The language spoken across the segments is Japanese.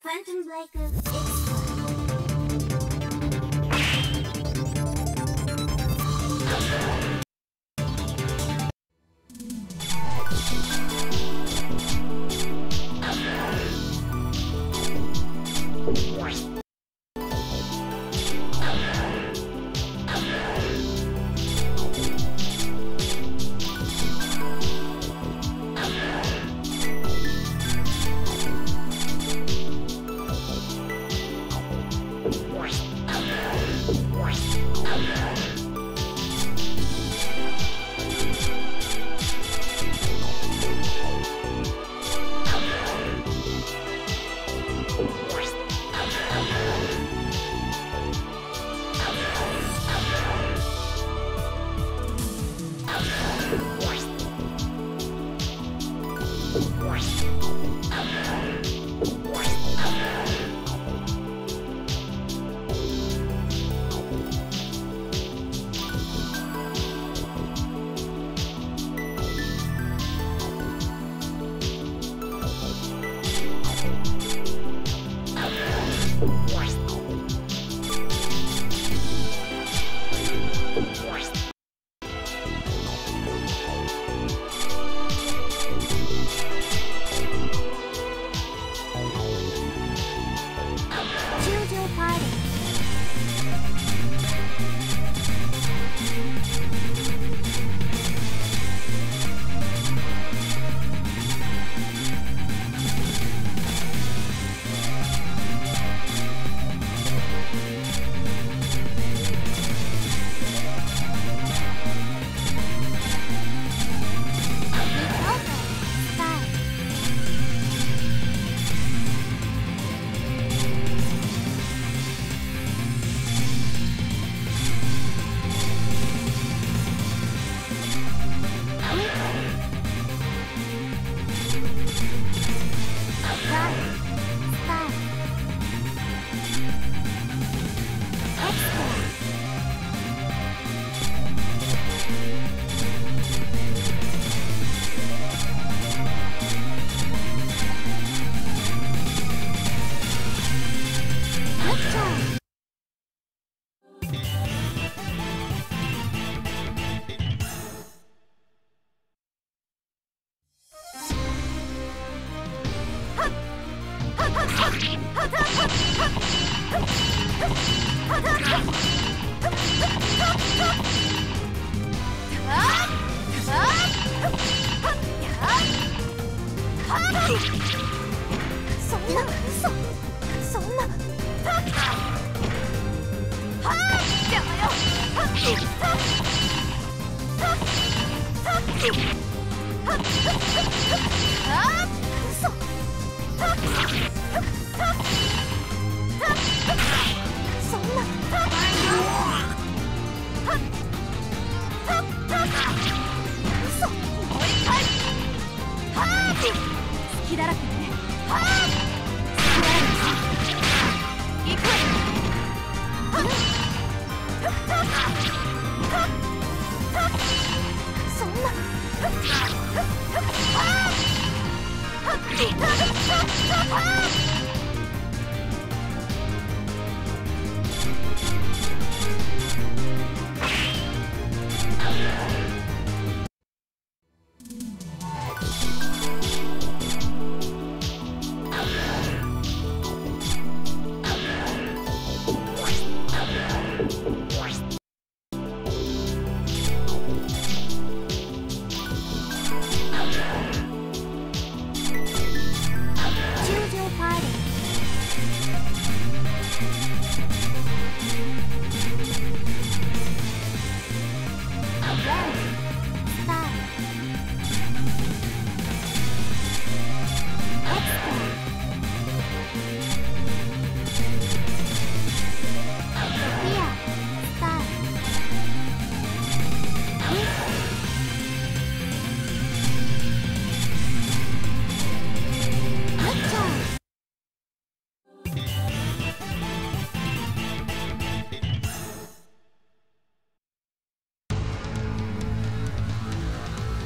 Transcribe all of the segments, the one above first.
Phantom Blaker Extra.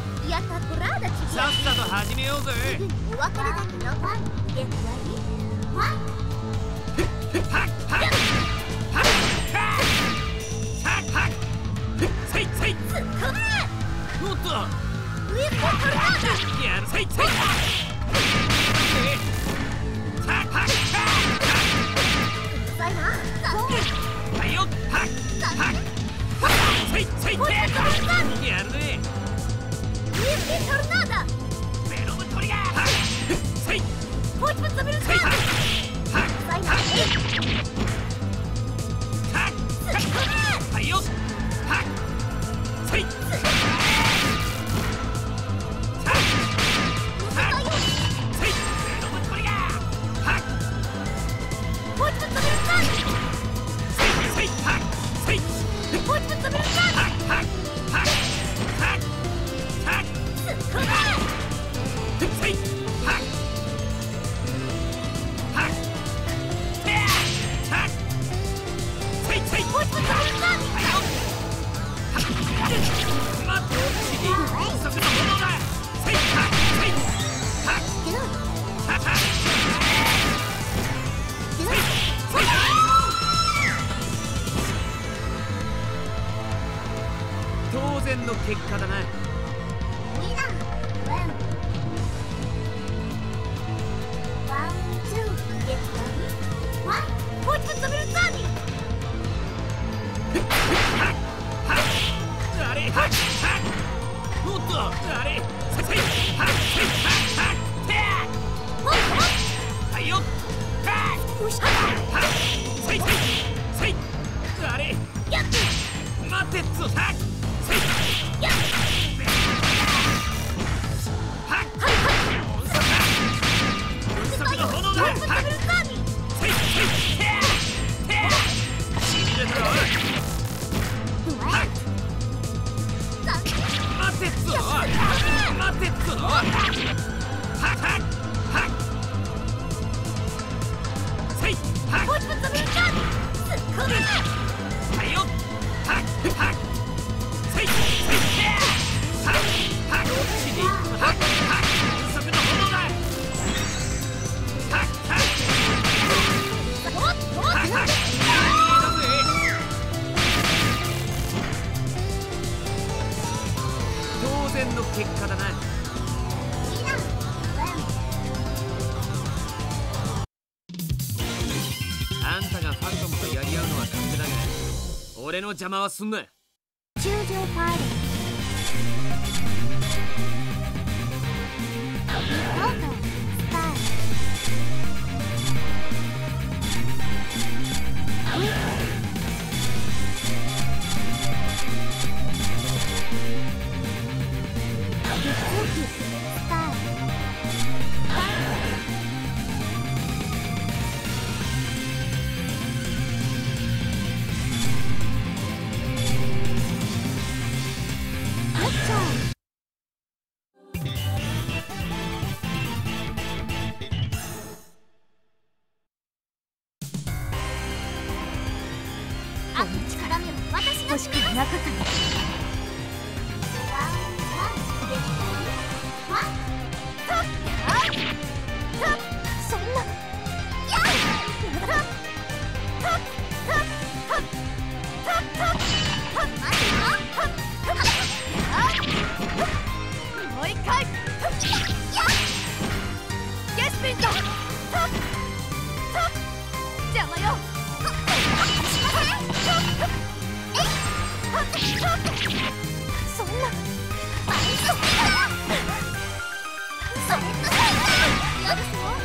さっさと始めようぜ。 お別れだけど元気はいい？ 当然の結果だな。当然の結果だな。あんたがファントムとやり合うのは勝手だが、俺の邪魔はすんな。 Choose your party. Welcome. Start. Mitsuki. Start. Good job. あの力目は私が欲しくなかったね。そんな。もう一回。ゲスピント。邪魔よ。そんな。嫌ですよ。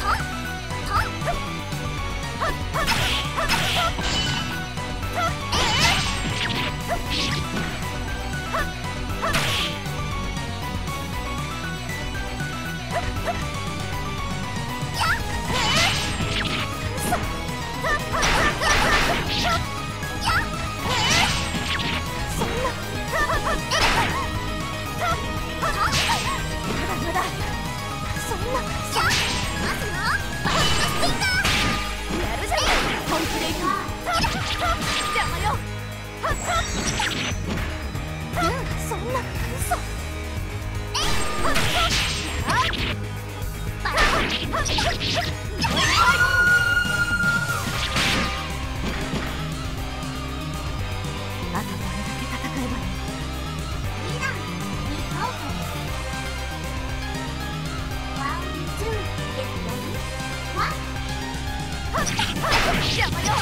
邪魔よ。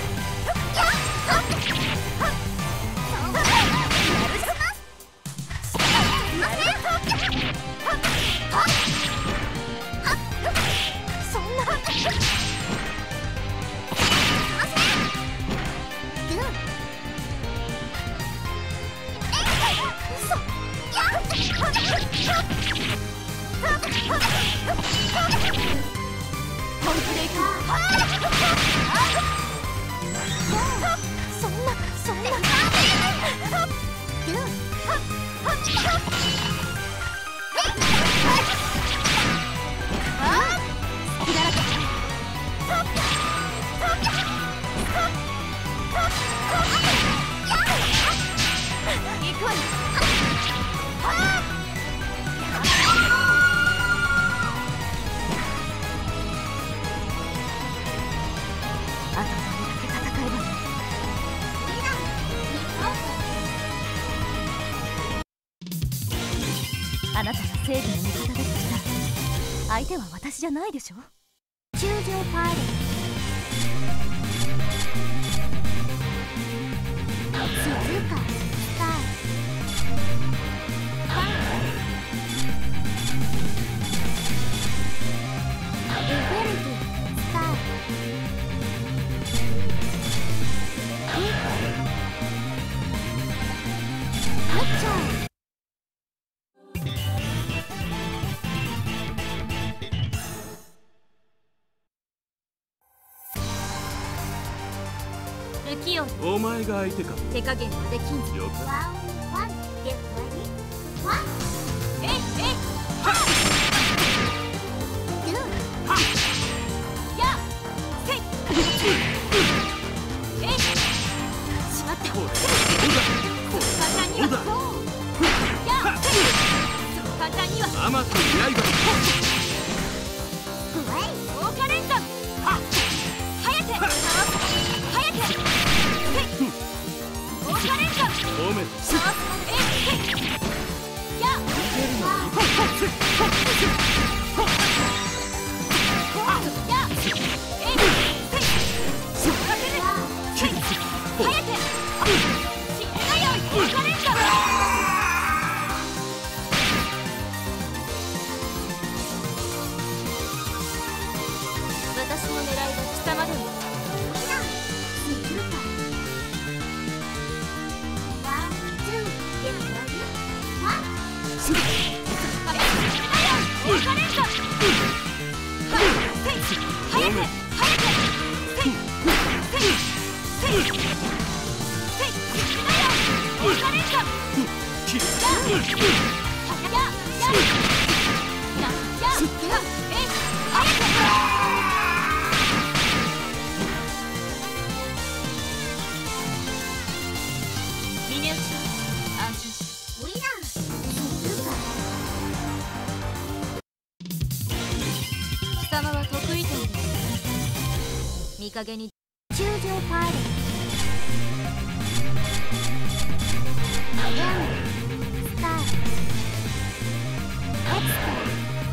そんな。本気でいく。そんな。行くわよ。あとどれだけ戦えばいい。あなたが正義の味方だとしたら相手は私じゃないでしょ。中将パイロット静かスターエフェルティスタームッチャーお前が相手か。 手加減はできんぞ。 了解。 しまった。 こうだ。 簡単には。簡単には。 アマトの刃。 オーカレンザ。はやて。オーカレンザ。 おめでとう。 私の狙いは貴様でも。貴様は得意点です。見陰に中将パイロットスターエクスター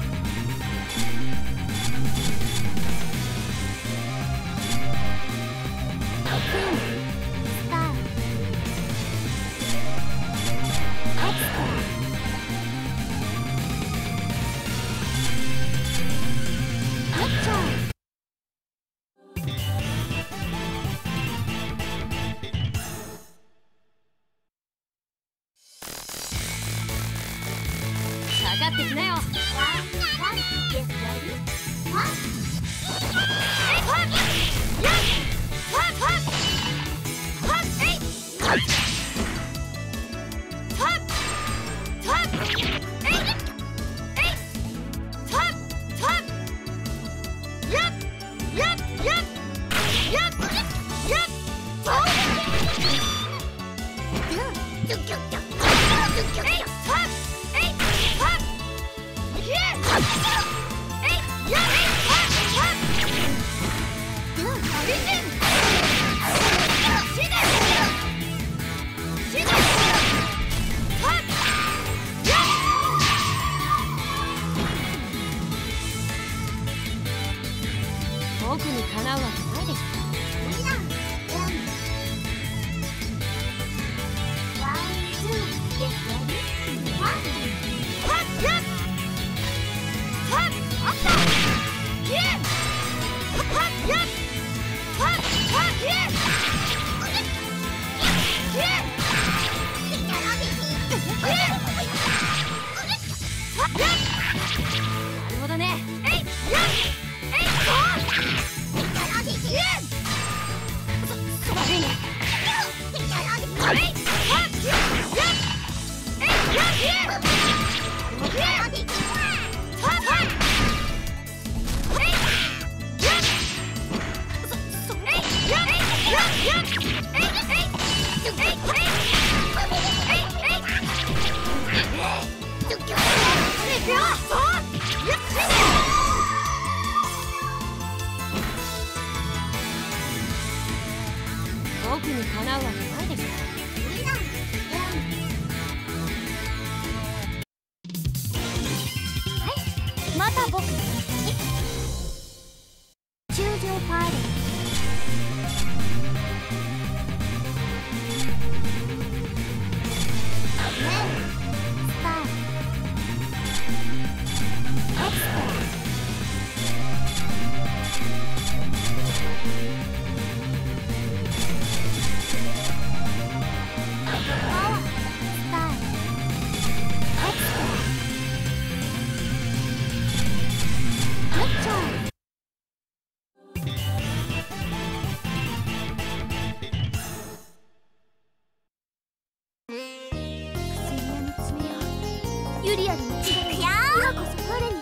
かかってきなよ。オ僕にかなうわけないでしょ。なるほどね。悪いね。僕にかなうわけないでしょ。はい、また僕の中将パイロット。ユリアの力が今こそ我に。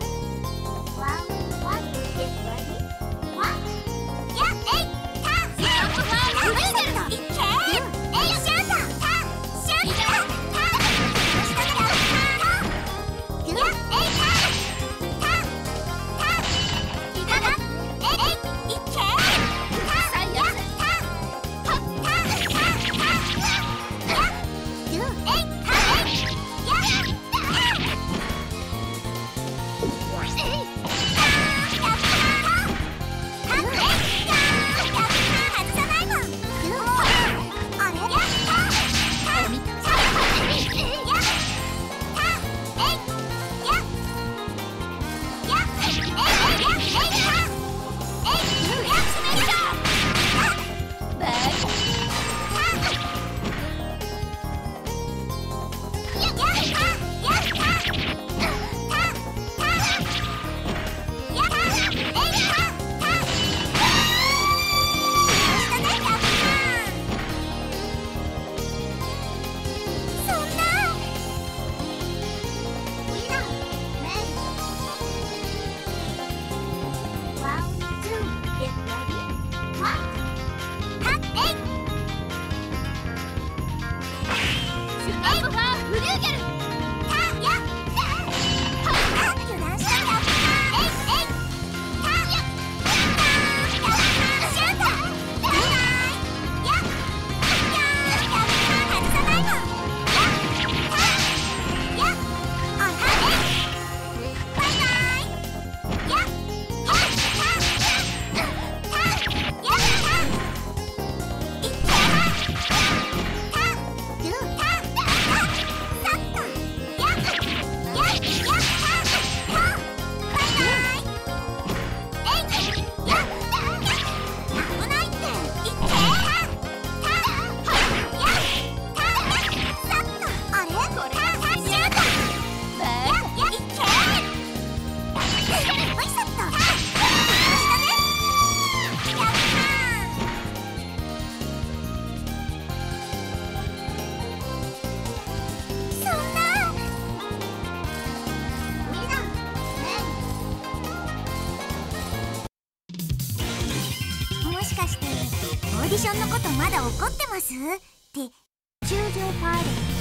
もしかしてオーディションのことまだ怒ってますって中将パイロット。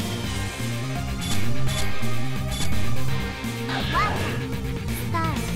スタート。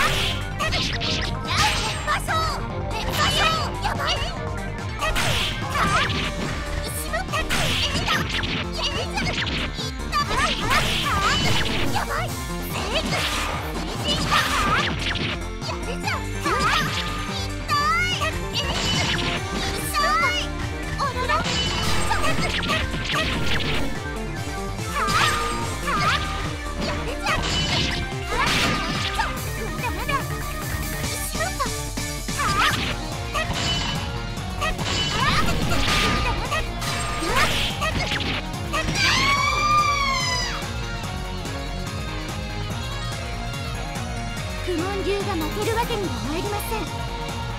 苦悶流が負けるわけには参りません。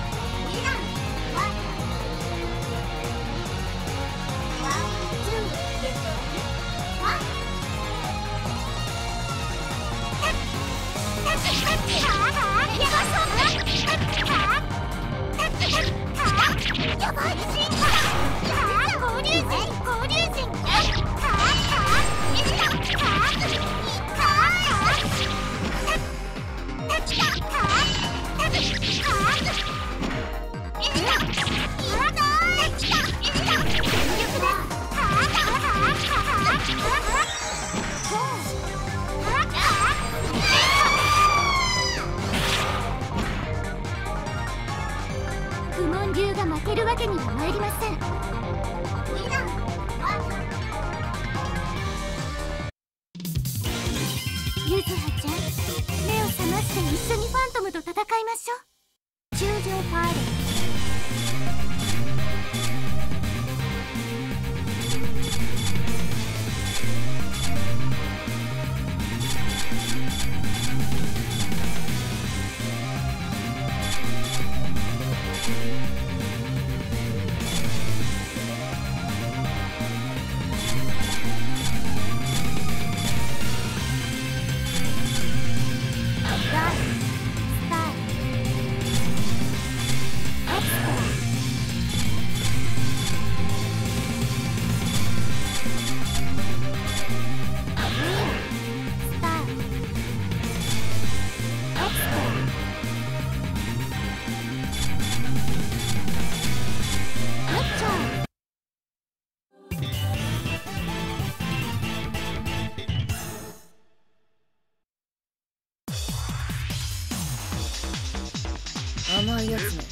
苦悶流が負けるわけには参りません。ゆずはちゃん、目を覚まして一緒にファントムと戦いましょう。中将パーレード。甘いやつね。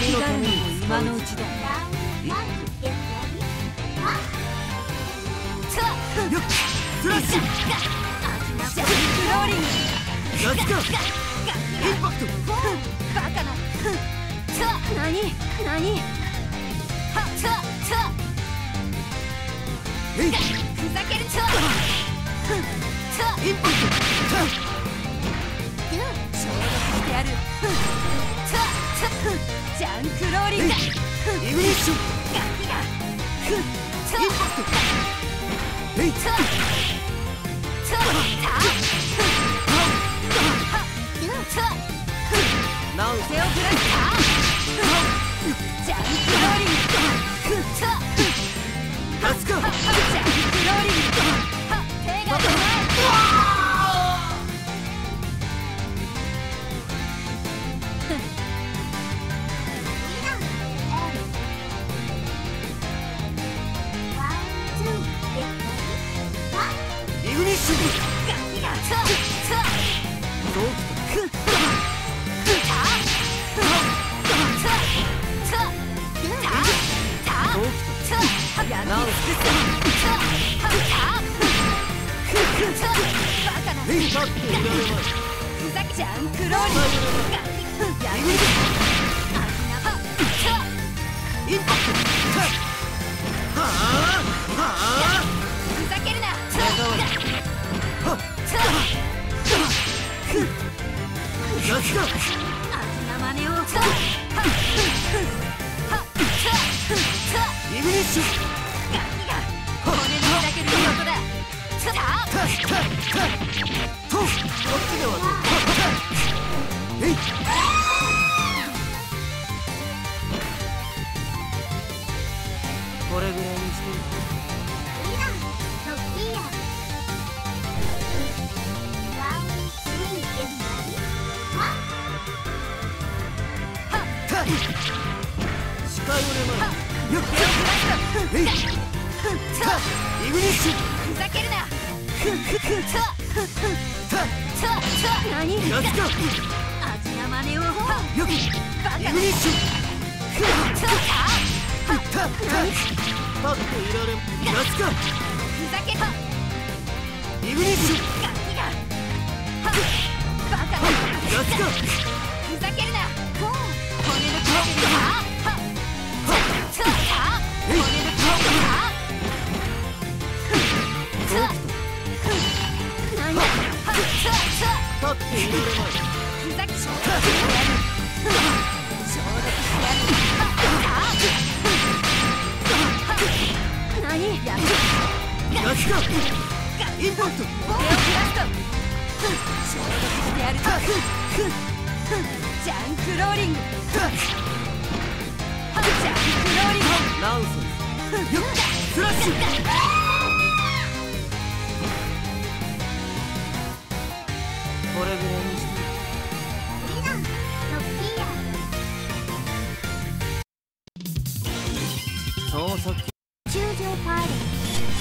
気があるのも今のうちだ。 スラッシュジャンプローリング。 ガスカインパクトバカな。何えいふざける。 インパクト消毒してやる。ジャンクローリング。 イグニッションインパクトえいナウ手をブラスジャンクローリング。 ガスカジャンクローリング。手が出ない。 イグニッションジャンクローリング。 インパクトはあふざけるな。 ガスカあんな真似を。 イグニッション骨のだけることだ。 とこっちではえいこれぐらいにして視界をねまよっえいイグニッションふざけるな。何ガスカ味な真似を。 よっバカな。 イグニッション立っていられんガスカふざけた。 イグニッションバカな。 ガスカふざけるな。骨の切れてるか。骨の切れてるか。何立っていられないふざけ消毒してやる。何やめガスカインパクト手をブラスト。消毒してやる。ジャンクローリング。ジャンクローリング。 ナウンセンスよっスラッシュこれぐらいにしてそうさっき中将パーレード。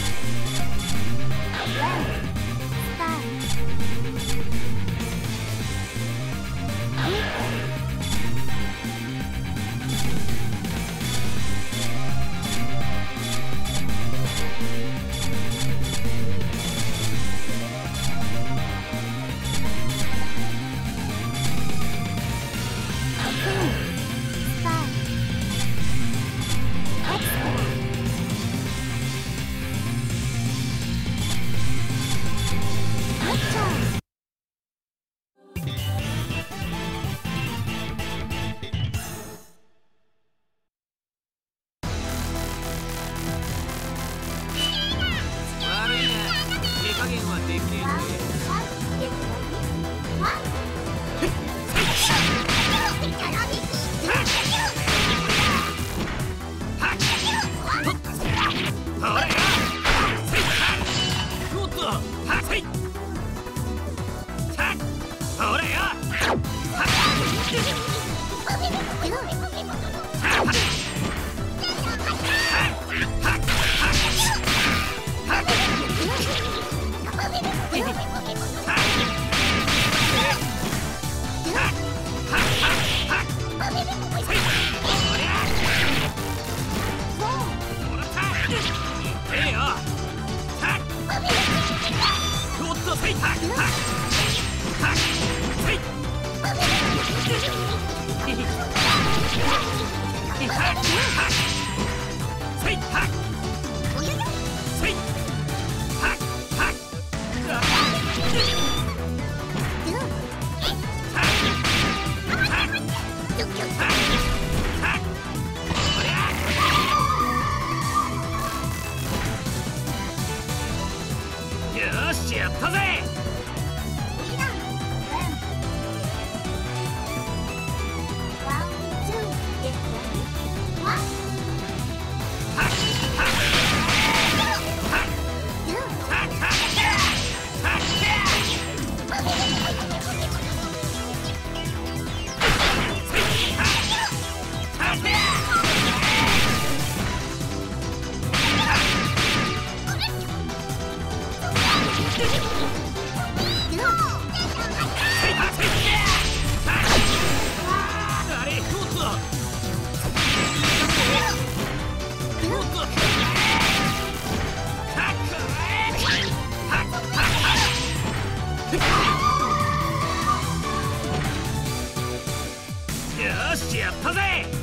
スター加減はできねえよし、やったぜ。よし、やったぜ。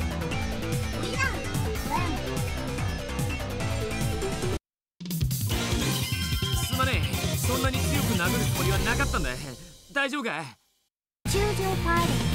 すまねえ、そんなに強く殴るつもりはなかったんだ。大丈夫か？ 中将パイロット